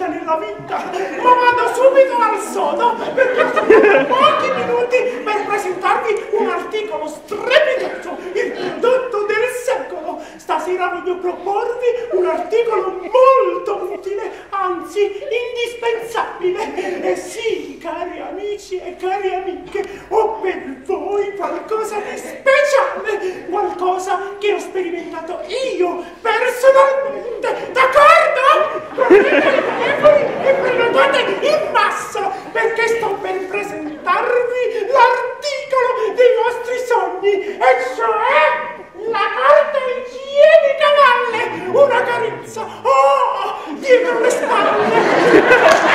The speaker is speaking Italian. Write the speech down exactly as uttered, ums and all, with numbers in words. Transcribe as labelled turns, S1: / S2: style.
S1: volta nella vita, ma vado subito al sodo perché ho pochi minuti per presentarvi un articolo strepitoso, il prodotto del secolo. Stasera voglio proporvi un articolo molto utile, anzi indispensabile. E sì, cari amici e cari amiche, ho per voi qualcosa di speciale, qualcosa che ho sperimentato io personalmente, d'accordo? Prendete i telefoni e prenotate in massa, perché sto per presentarvi l'articolo dei vostri sogni, e cioè la carta igienica valle, una carezza, oh, dietro le spalle.